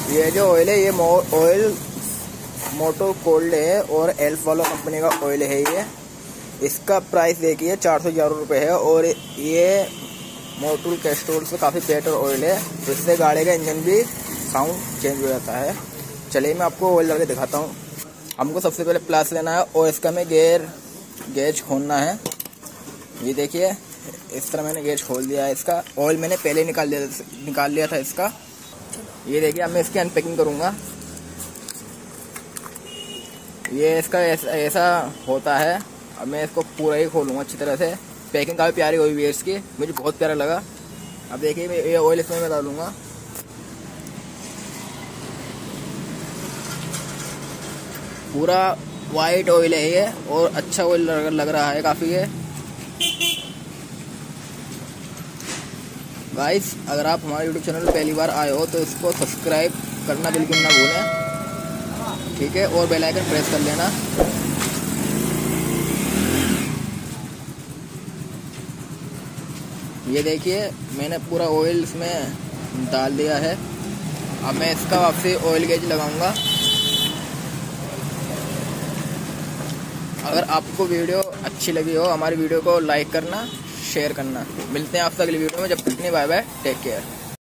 ये जो ऑयल है ये ऑयल मोटो कोल्ड है और एल्फ वाला कंपनी का ऑयल है ये। इसका प्राइस देखिए 411 रुपये है और ये मोटो कैस्ट्रोल से काफ़ी बेटर ऑयल है, जिससे गाड़ी का इंजन भी साउंड चेंज हो जाता है। चलिए मैं आपको ऑयल डाल के दिखाता हूँ। हमको सबसे पहले प्लस लेना है और इसका में गेज खोलना है। ये देखिए इस तरह मैंने गेज खोल दिया है। इसका ऑयल मैंने पहले निकाल लिया था इसका। ये देखिए अब मैं इसकी अनपैकिंग करूँगा। ये इसका ऐसा होता है। अब मैं इसको पूरा ही खोलूँगा अच्छी तरह से। पैकिंग काफ़ी प्यारी हुई है इसकी, मुझे बहुत प्यारा लगा। अब देखिए ये ऑयल इसमें मैं डालूँगा। पूरा वाइट ऑयल है ये और अच्छा ऑयल लग रहा है काफ़ी ये। गाइस अगर आप हमारे यूट्यूब चैनल पर पहली बार आए हो तो इसको सब्सक्राइब करना बिल्कुल ना भूलें, ठीक है, और बेल आइकन प्रेस कर लेना। ये देखिए मैंने पूरा ऑयल इसमें डाल दिया है। अब मैं इसका वापसी ऑयल गेज लगाऊंगा। अगर आपको वीडियो अच्छी लगी हो हमारी वीडियो को लाइक करना, शेयर करना। मिलते हैं आपसे अगली वीडियो में, जब तक के लिए बाय बाय, टेक केयर।